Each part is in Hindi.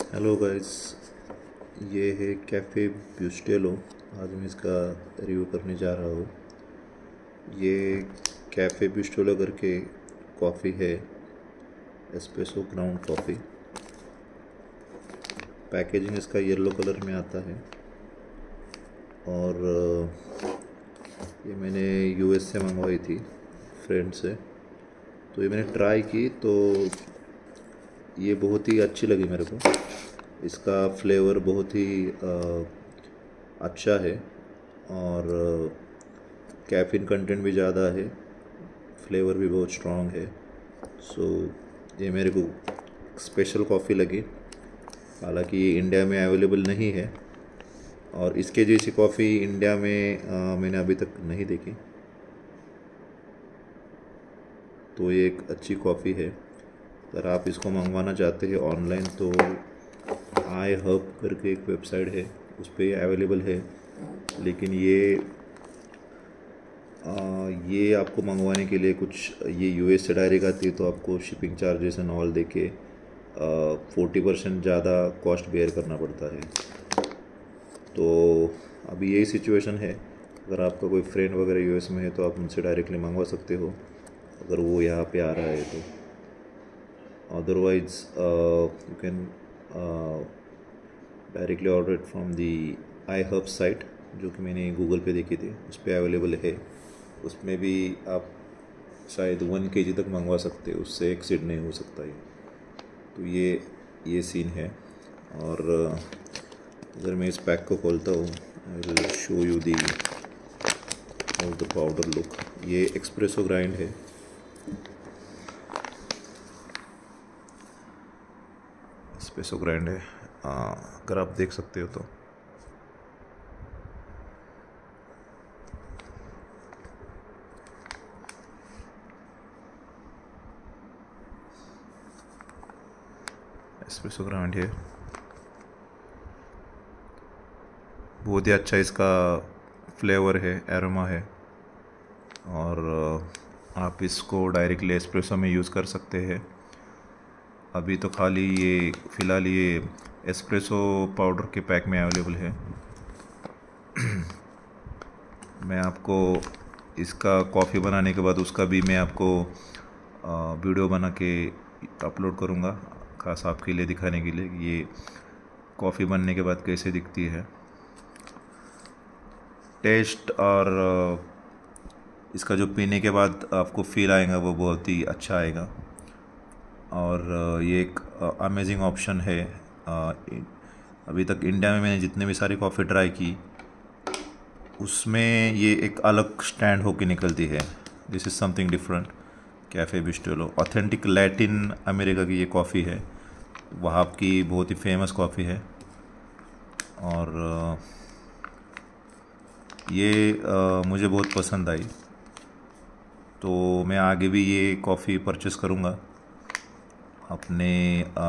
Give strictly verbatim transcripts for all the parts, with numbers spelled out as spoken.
हेलो गाइस, ये है कैफ़े ब्यूस्टेलो। आज मैं इसका रिव्यू करने जा रहा हूँ। ये कैफ़े ब्यूस्टेलो करके कॉफ़ी है, एस्प्रेसो ग्राउंड कॉफ़ी। पैकेजिंग इसका येलो कलर में आता है और ये मैंने यूएस से मंगवाई थी, फ्रेंड से। तो ये मैंने ट्राई की तो ये बहुत ही अच्छी लगी मेरे को। इसका फ्लेवर बहुत ही आ, अच्छा है और कैफ़ीन कंटेंट भी ज़्यादा है, फ्लेवर भी बहुत स्ट्रॉन्ग है। सो ये मेरे को स्पेशल कॉफ़ी लगी। हालांकि ये इंडिया में अवेलेबल नहीं है और इसके जैसी कॉफ़ी इंडिया में आ, मैंने अभी तक नहीं देखी। तो ये एक अच्छी कॉफ़ी है। अगर आप इसको मंगवाना चाहते हैं ऑनलाइन तो आई हब करके एक वेबसाइट है, उस पर अवेलेबल है। लेकिन ये आ, ये आपको मंगवाने के लिए कुछ, ये यूएस से डायरेक्ट आती है तो आपको शिपिंग चार्जेस एंड ऑल दे के फोर्टी परसेंट ज़्यादा कॉस्ट बेयर करना पड़ता है। तो अभी यही सिचुएशन है। अगर आपका कोई फ्रेंड वगैरह यूएस में है तो आप उनसे डायरेक्टली मंगवा सकते हो, अगर वो यहाँ पे आ रहा है तो। Otherwise you can directly order it from the iHerb site, जो कि मैंने गूगल पे देखी थी, उस पर अवेलेबल है। उसमें भी आप शायद वन के जी तक मंगवा सकते हो, उससे एक्सीड नहीं हो सकता है। तो ये ये सीन है। और अगर मैं इस पैक को खोलता हूँ, I will show you the how the powder look. ये एक्सप्रेसो ग्राइंड है। एक्सप्रेसो ग्राइंड है, हाँ, अगर आप देख सकते हो तो। एस्प्रेसो ग्राइंड है, बहुत ही अच्छा इसका फ्लेवर है, एरोमा है। और आप इसको डायरेक्टली एस्प्रेसो में यूज़ कर सकते हैं। अभी तो खाली ये फ़िलहाल ये एस्प्रेसो पाउडर के पैक में अवेलेबल है। मैं आपको इसका कॉफ़ी बनाने के बाद उसका भी मैं आपको वीडियो बना के अपलोड करूँगा, खास आपके लिए दिखाने के लिए ये कॉफ़ी बनने के बाद कैसे दिखती है। टेस्ट और इसका जो पीने के बाद आपको फील आएगा वो बहुत ही अच्छा आएगा। और ये एक अमेजिंग ऑप्शन है। अभी तक इंडिया में मैंने जितने भी सारी कॉफ़ी ट्राई की, उसमें ये एक अलग स्टैंड होके निकलती है। This is something different. Café Bustelo authentic Latin America की ये कॉफ़ी है, वहाँ की बहुत ही फेमस कॉफ़ी है। और ये आ, मुझे बहुत पसंद आई, तो मैं आगे भी ये कॉफ़ी परचेस करूँगा अपने आ,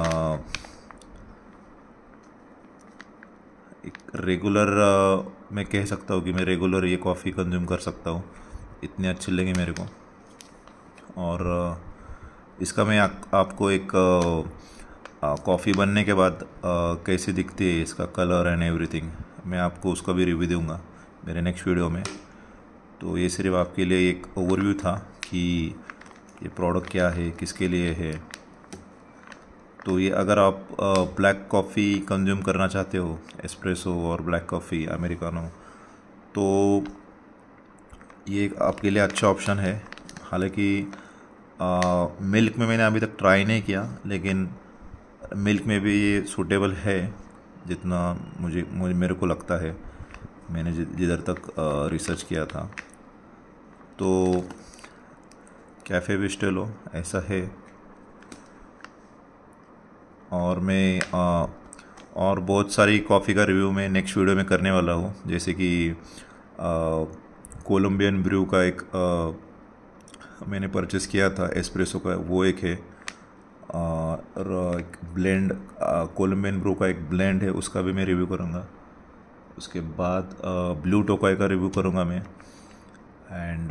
एक रेगुलर। मैं कह सकता हूँ कि मैं रेगुलर ये कॉफ़ी कंज्यूम कर सकता हूँ, इतनी अच्छी लगी मेरे को। और आ, इसका मैं आ, आपको एक कॉफ़ी बनने के बाद आ, कैसी दिखती है, इसका कलर एंड एवरीथिंग, मैं आपको उसका भी रिव्यू दूंगा मेरे नेक्स्ट वीडियो में। तो ये सिर्फ आपके लिए एक ओवरव्यू था कि ये प्रोडक्ट क्या है, किसके लिए है। तो ये अगर आप ब्लैक कॉफ़ी कंज्यूम करना चाहते हो, एस्प्रेसो और ब्लैक कॉफ़ी अमेरिकानो, तो ये एक आपके लिए अच्छा ऑप्शन है। हालांकि मिल्क में मैंने अभी तक ट्राई नहीं किया, लेकिन मिल्क में भी ये सूटेबल है, जितना मुझे मुझे मेरे को लगता है, मैंने जिधर तक रिसर्च किया था। तो कैफ़े ब्यूस्टेलो ऐसा है। और मैं आ, और बहुत सारी कॉफ़ी का रिव्यू मैं नेक्स्ट वीडियो में करने वाला हूँ, जैसे कि कोलंबियन ब्रू का एक आ, मैंने परचेस किया था एस्प्रेसो का, वो एक है। और एक ब्लेंड, कोलंबियन ब्रू का एक ब्लेंड है, उसका भी मैं रिव्यू करूँगा। उसके बाद ब्लू टोकाई का रिव्यू करूँगा मैं। एंड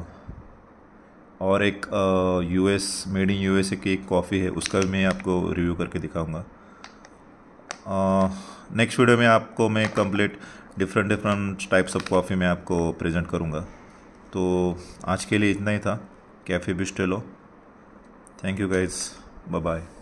और एक यूएस मेड इन यूएसए की एक कॉफ़ी है, उसका भी मैं आपको रिव्यू करके दिखाऊंगा। नेक्स्ट वीडियो में आपको मैं complete different different types of coffee मैं आपको प्रेजेंट करूँगा। तो आज के लिए इतना ही था। Café Bustelo. Thank you guys, bye bye.